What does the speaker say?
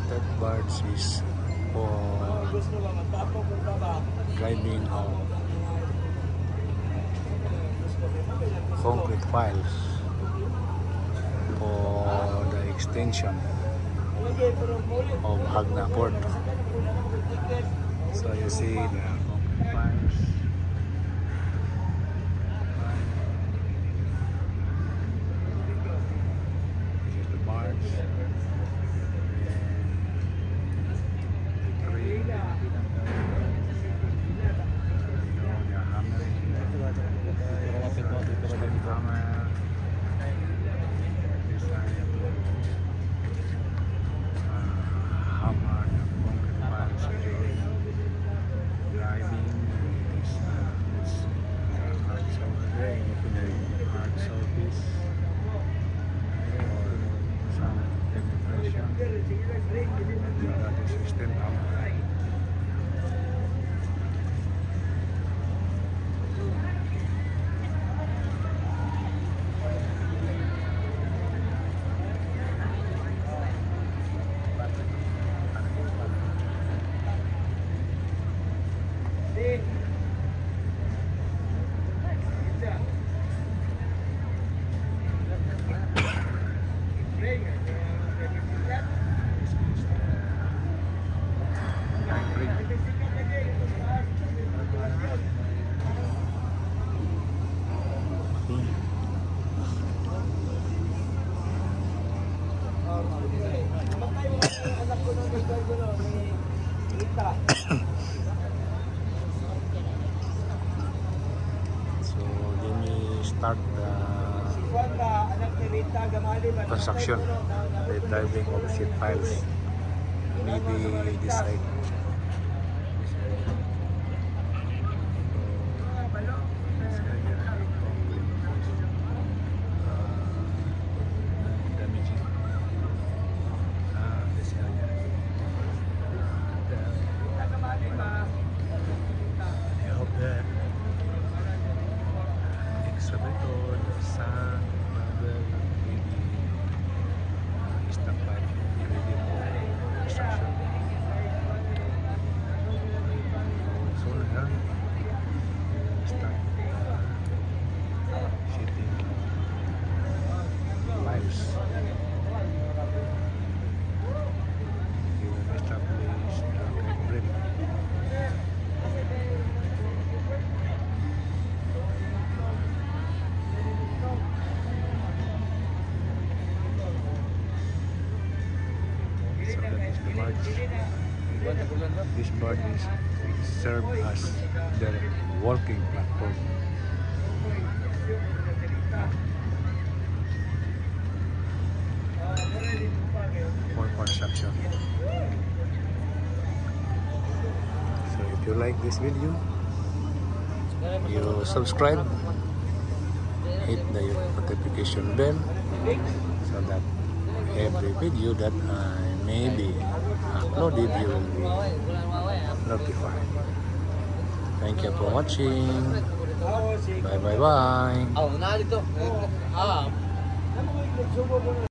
That barge is for driving of concrete piles for the extension of Hagna Port. So you see the concrete piles. This is the barge. So let me start the construction, the driving of sheet piles. Maybe this side. This barge is served as their working platform for construction. So if you like this video, you subscribe, hit the notification bell so that every video that I may be uploaded, you will be notified. Thank you for watching. Bye bye bye.